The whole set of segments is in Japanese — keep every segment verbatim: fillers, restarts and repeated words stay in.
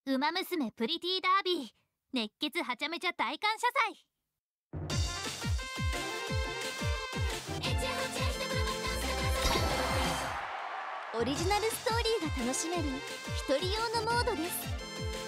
ウマ娘プリティダービー熱血はちゃめちゃ大感謝祭。 オリジナルストーリーが楽しめる一人用のモードです。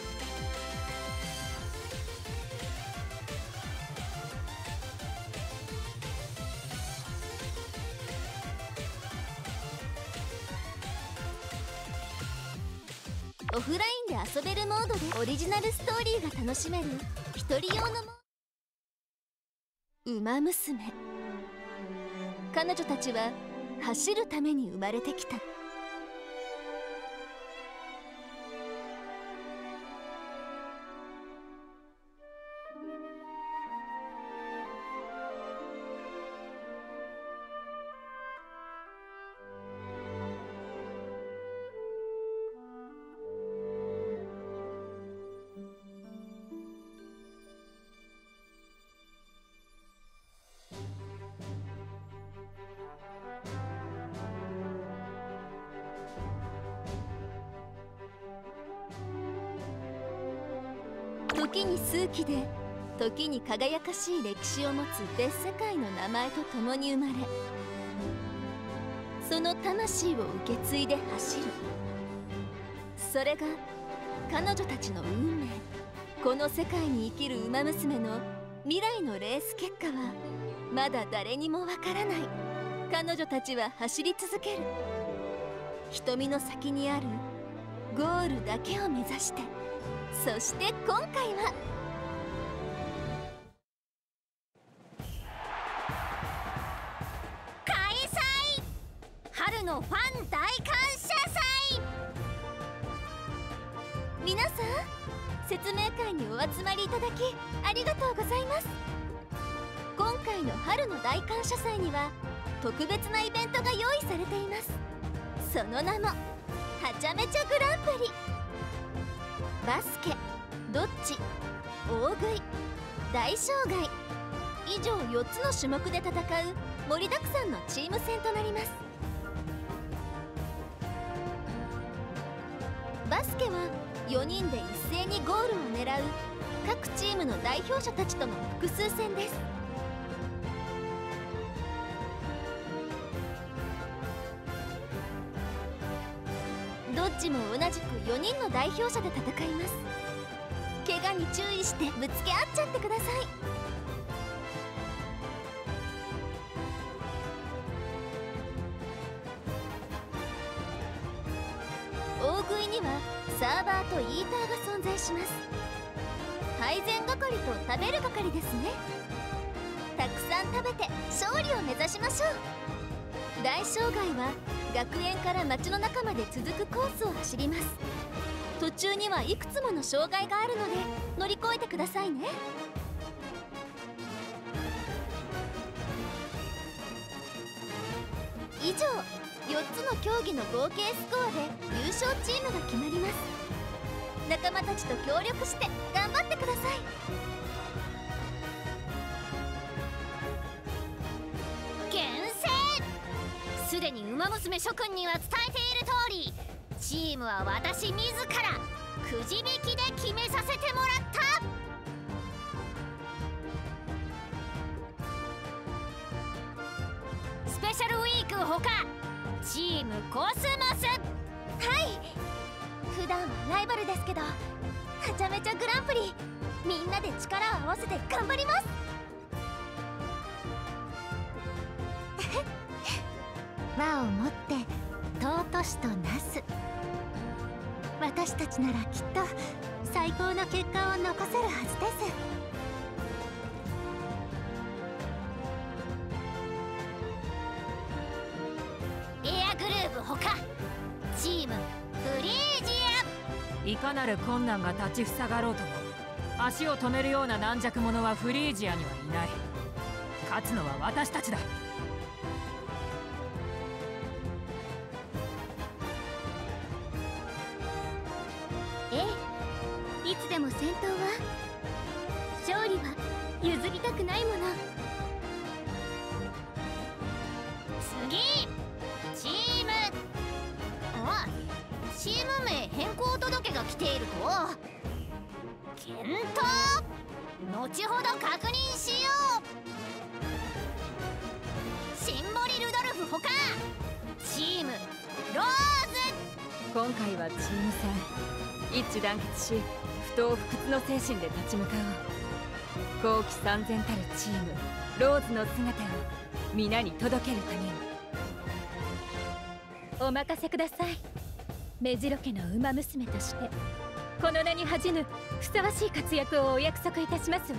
オフラインで遊べるモードでオリジナルストーリーが楽しめる一人用のモード。ウマ娘、彼女たちは走るために生まれてきた。時に数奇で時に輝かしい歴史を持つ別世界の名前と共に生まれ、その魂を受け継いで走る。それが彼女たちの運命。この世界に生きるウマ娘の未来のレース結果はまだ誰にもわからない。彼女たちは走り続ける。瞳の先にあるゴールだけを目指して。そして今回は開催、春のファン大感謝祭。皆さん、説明会にお集まりいただきありがとうございます。今回の春の大感謝祭には特別なイベントが用意されています。その名もはちゃめちゃグランプリ。バスケ、ドッジ、大食い、大障害、以上よっつの種目で戦う盛りだくさんのチーム戦となります。バスケはよにんで一斉にゴールを狙う各チームの代表者たちとの複数戦です。どっちも同じくよにんの代表者で戦います。怪我に注意してぶつけ合っちゃってください。大食いにはサーバーとイーターが存在します。配膳係と食べる係ですね。たくさん食べて勝利を目指しましょう。大障害は学園から街の中まで続くコースを走ります。途中にはいくつもの障害があるので乗り越えてくださいね。以上よっつの競技の合計スコアで優勝チームが決まります。仲間たちと協力して頑張ってください。 厳正、すでにウマ娘諸君には伝えている通り、チームは私自らくじ引きで決めさせてもらった。スペシャルウィークほかチームコスモス。 はい、普段はライバルですけど、はちゃめちゃグランプリみんなで力を合わせて頑張ります。 和をもって尊しとなす。私たちならきっと最高の結果を残せるはずです。 エアグルーヴほかチームフリージア。 いかなる困難が立ちふさがろうとも足を止めるような軟弱者はフリージアにはいない。勝つのは私たちだ。 ええ、いつでも先頭は勝利は譲りたくないもの。 次チーム、あ、チーム名変更届が来ていると。 検討。後ほど確認しよう。シンボリ・ルドルフほかチームローズ。 今回はチーム戦、一致団結し不撓不屈の精神で立ち向かおう。豪気三千たるチームローズの姿を皆に届けるために。 お任せください。メジロ家の馬娘としてこの名に恥じぬふさわしい活躍をお約束いたしますわ。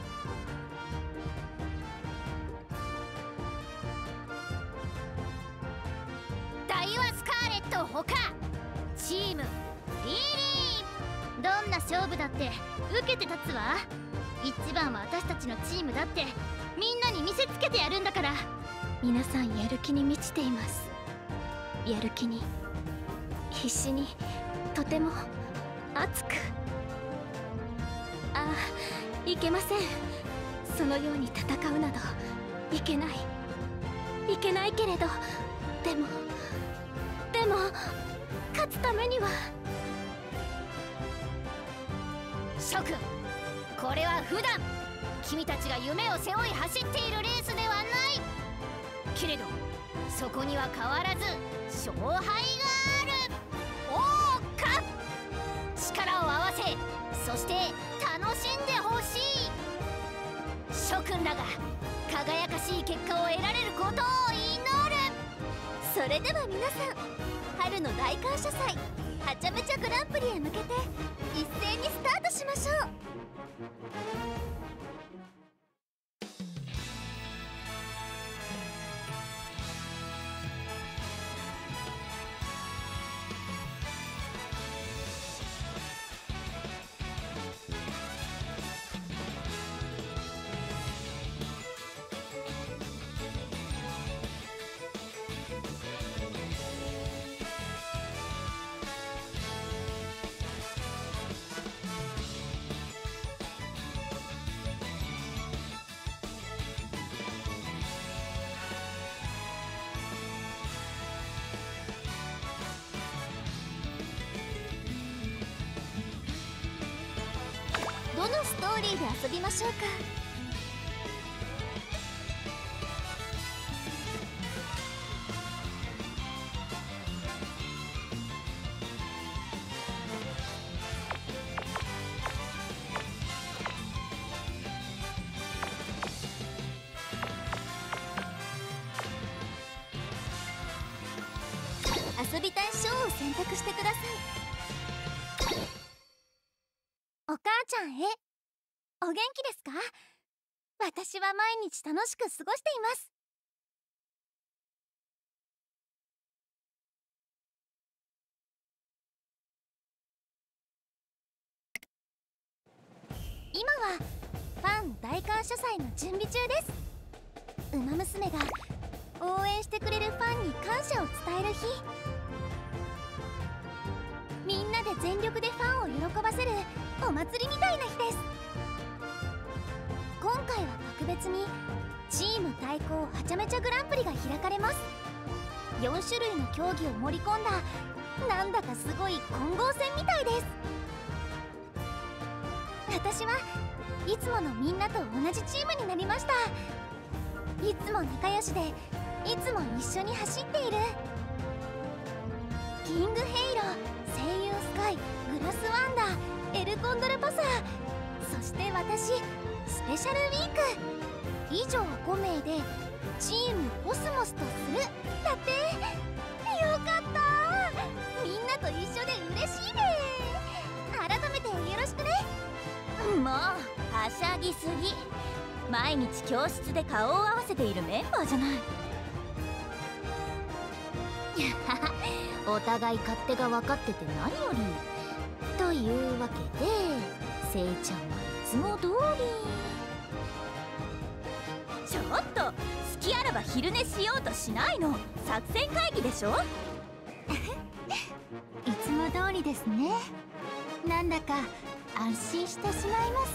ダイワスカーレットほかチームリリー。 どんな勝負だって受けて立つわ。一番は私たちのチームだってみんなに見せつけてやるんだから。皆さんやる気に満ちています。やる気に必死にとても熱く。ああ、いけません。そのように戦うなどいけないいけないけれど、でもでも勝つためには。 諸君、これは普段君たちが夢を背負い走っているレースではない。けれどそこには変わらず勝敗がある。おうか、力を合わせそして楽しんでほしい。諸君らが輝かしい結果を得られることを祈る。 それでは皆さん、春の大感謝祭はちゃめちゃグランプリへ向けて一斉にスタートしましょう。どのストーリーで遊びましょうか。遊びたいショーを選択してください。お母ちゃんへ、お元気ですか？私は毎日楽しく過ごしています。今はファン大感謝祭の準備中です。馬娘が応援してくれるファンに感謝を伝える日。みんなで全力でファンを喜ばせるお祭りみたいな日です。今回は特別にチーム対抗はちゃめちゃグランプリが開かれます。よん種類の競技を盛り込んだなんだかすごい混合戦みたいです。私はいつものみんなと同じチームになりました。いつも仲良しでいつも一緒に走っているキングヘイロー、声優スカイ、グラスワンダー、エルコンドルパサー、そして私スペシャルウィーク。以上ご名でチームコスモスとするだって。よかった、みんなと一緒で嬉しいね。改めてよろしくね。もうはしゃぎすぎ。毎日教室で顔を合わせているメンバーじゃない。お互い勝手が分かってて何より。というわけでせいちゃんはいつも通り。ちょっと隙あらば昼寝しようとしないの。作戦会議でしょ。 いつも通りですね。なんだか安心してしまいます。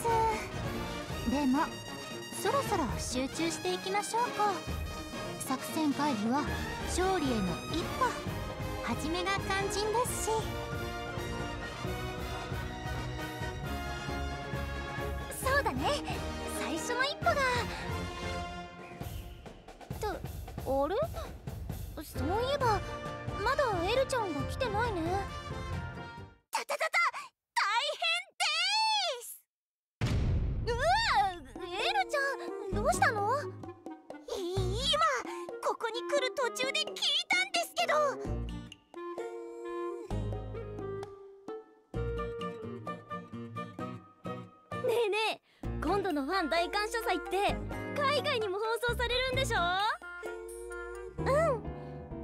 でもそろそろ集中していきましょうか。作戦会議は勝利への一歩、始めが肝心ですし。 だね。最初の一歩が。とあれ、そういえばまだエルちゃんが来てないね。たたたた、大変でーす。うわ、エルちゃんどうしたの？今ここに来る途中で聞いたんですけど。ねえねえ、今度のファン大感謝祭って海外にも放送されるんでしょ？うん。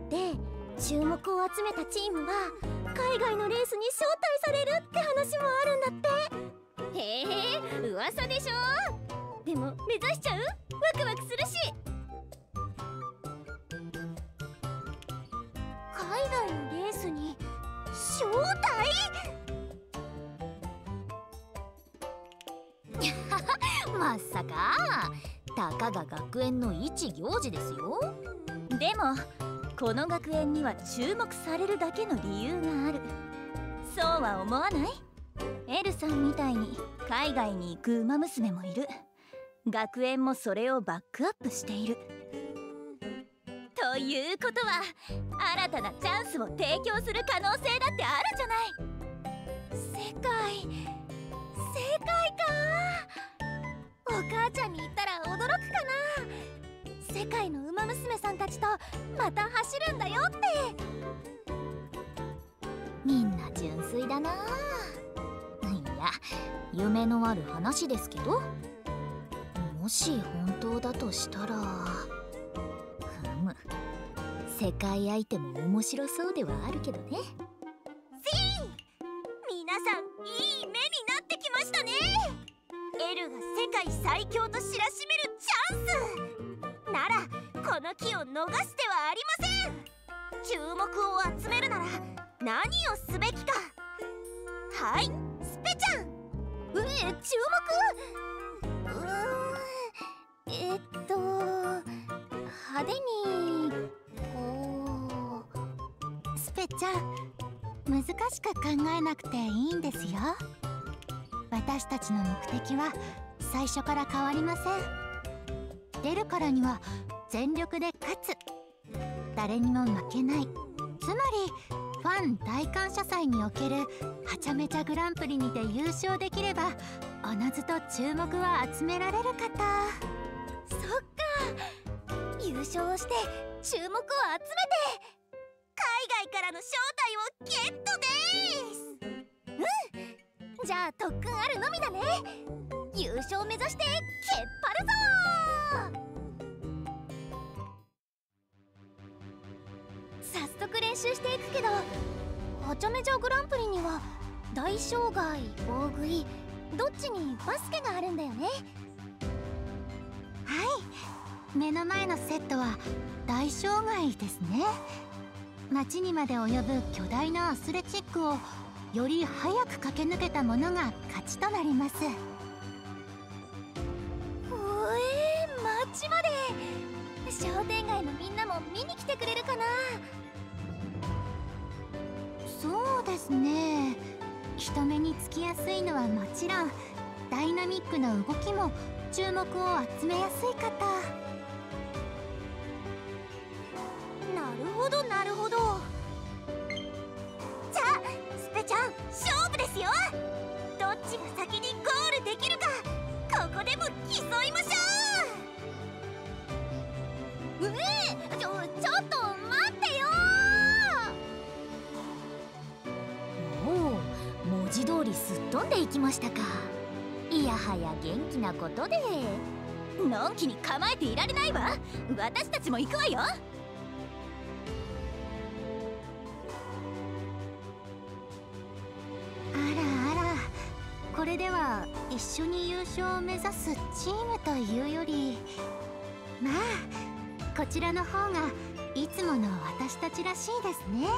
で、注目を集めたチームは海外のレースに招待されるって話もあるんだって。へえ、噂でしょ？でも目指しちゃう？ワクワクするし。海外のレースに招待？まさか、たかが学園の一行事ですよ。でもこの学園には注目されるだけの理由がある。そうは思わない？エルさんみたいに海外に行く馬娘もいる。学園もそれをバックアップしている。ということは新たなチャンスを提供する可能性だってあるじゃない。世界世界か。お母ちゃんに言ったら驚くかな。世界の馬娘さんたちとまた走るんだよって。みんな純粋だな。いや、夢のある話ですけど、もし本当だとしたら、ふむ、世界相手も面白そうではあるけどね。シーン、皆さんいい目になってきましたね。エルが世界最強と知らしめるチャンスなら、この機を逃してはありません。注目を集めるなら何をすべきか。はい、スペちゃん。え、注目？うーん、えっと派手にこう。スペちゃん、難しく考えなくていいんですよ。私たちの目的は最初から変わりません。出るからには全力で勝つ、誰にも負けない、つまりファン大感謝祭におけるはちゃめちゃグランプリにて優勝できればおのずと注目は集められるかと。そっか、優勝して注目を集めて海外からの招待をゲットでーす。うん、じゃあ特訓あるのみだね。優勝目指してけっぱるぞー。早速練習していくけど、はちゃめちゃグランプリには大障害、大食い、どっちにバスケがあるんだよね。はい、目の前のセットは大障害ですね。街にまで及ぶ巨大なアスレチックをより早く駆け抜けた者が勝ちとなります。おえー、街まで。商店街のみんなも見に来てくれるかな。そうですね、人目につきやすいのはもちろん、ダイナミックな動きも注目を集めやすいかと。なるほどなるほど。じゃあスペちゃん、勝負ですよ。どっちが先にゴールできるか、ここでも競いましょう。うえ、ちょちょっと待ってよー。おお、文字通りすっ飛んでいきましたか。いやはや元気なことで。のんきに構えていられないわ。私たちも行くわよ。これでは一緒に優勝を目指すチームというより、まあこちらの方がいつもの私たちらしいですね。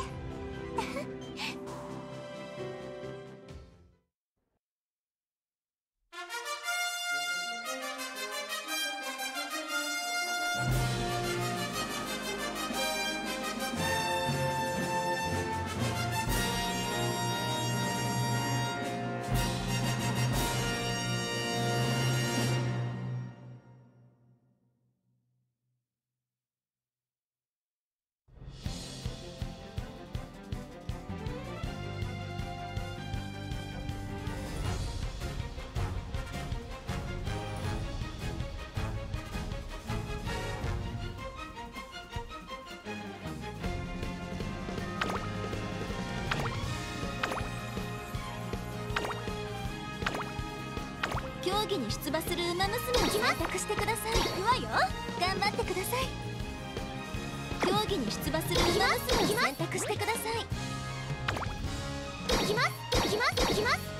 技に出馬する馬娘を選択してください。行くわよ。頑張ってください。競技に出馬する馬娘を選択してください。 行きます行きます行きます